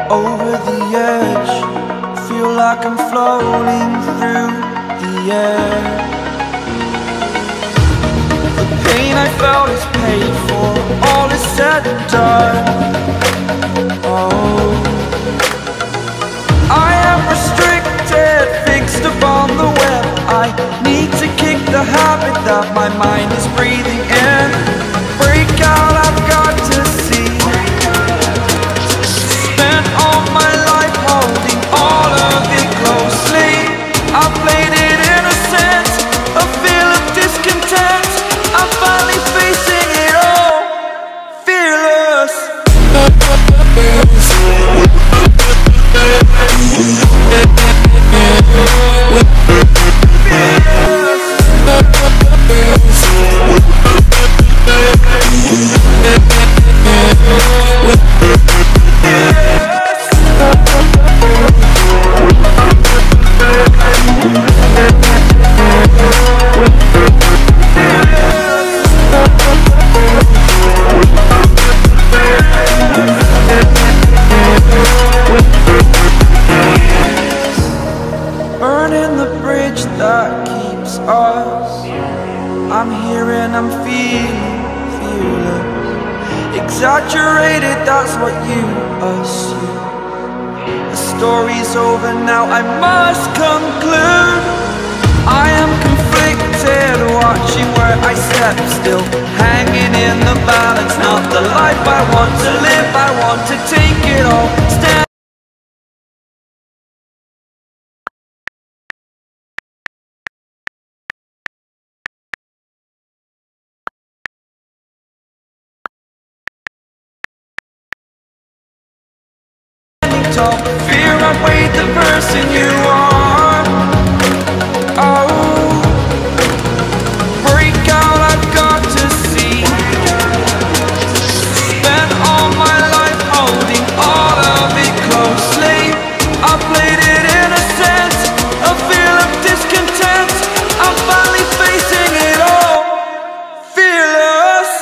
over the edge. Feel like I'm floating through the air. The pain I felt is paid for, all is said and done. Oh, I am restricted, fixed upon the web. I need to kick the habit that my mind is breathing in. Break out, I've got to see. Spent all my life holding all of it closely. I played it innocent, a feel of discontent. I'm finally facing it all, fearless. Burning the bridge that keeps us. I'm here and I'm feeling fearless. Exaggerated, that's what you assume. The story's over now, I must conclude. I am conflicted, watching where I step still, hanging in the balance. Not the life I want to live, I want to take it all. Stand tall, fear outweighed the person you are. Oh, break out, I've got to see. Spent all my life holding all of it closely. I played it innocent, a feel of discontent. I'm finally facing it all, fearless.